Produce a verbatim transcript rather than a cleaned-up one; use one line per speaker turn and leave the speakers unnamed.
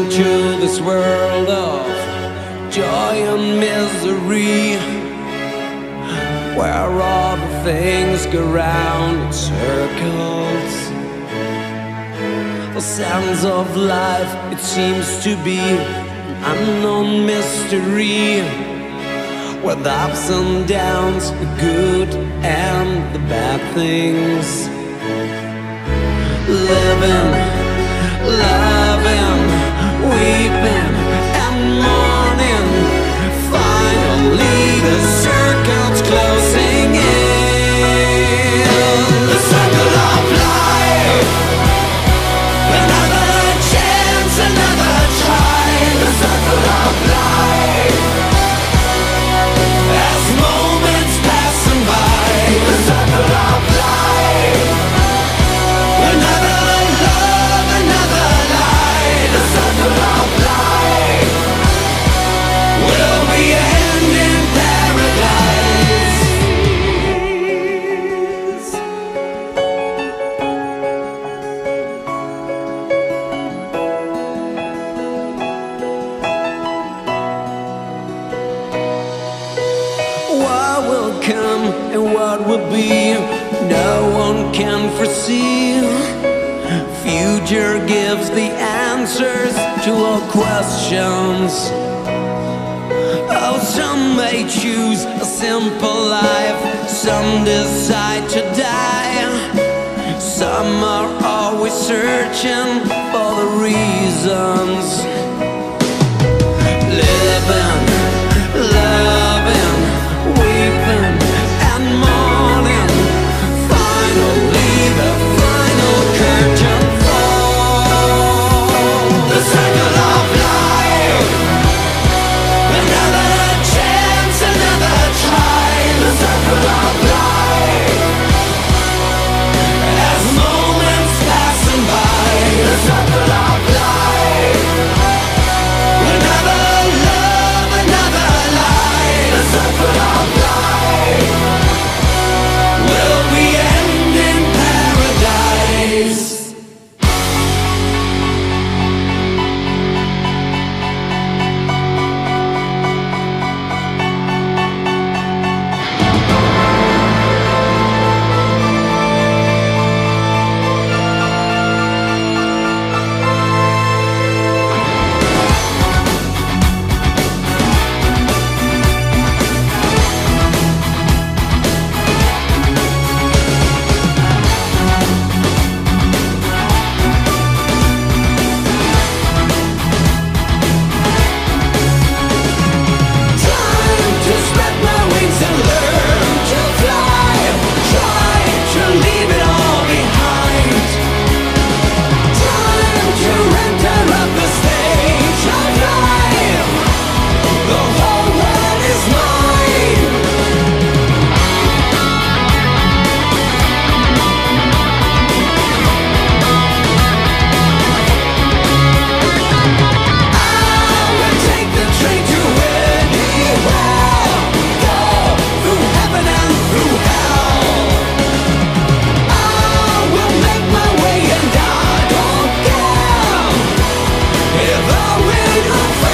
into this world of joy and misery, where all the things go round in circles. The sense of life, it seems to be an unknown mystery, with ups and downs, the good and the bad things. Living, loving, weeping and mourning. Finally the circle's closing in. The circle of life. Another chance, another try. The circle of life. As moments passing by. The circle of life. Another love, another light. The circle of life will be end in paradise. What will come and what will be, no one can foresee. Future gives the answers to all questions. Oh, some may choose a simple life, some decide to die. Some are always searching for the reasons. Living, loving, weeping and mourning. Finally the final curtain falls. The circle of life. Another chance, another try. The circle of life. As moments passing by. The circle of life. Another love, another light. The circle of life will be end in paradise. Time to spread my wings and learn to fly. Try to leave it all behind. Time to enter up the stage of life. The whole world is mine. I will take the train to anywhere. Go through heaven and through hell. I will make my way and I don't care if I win or fail.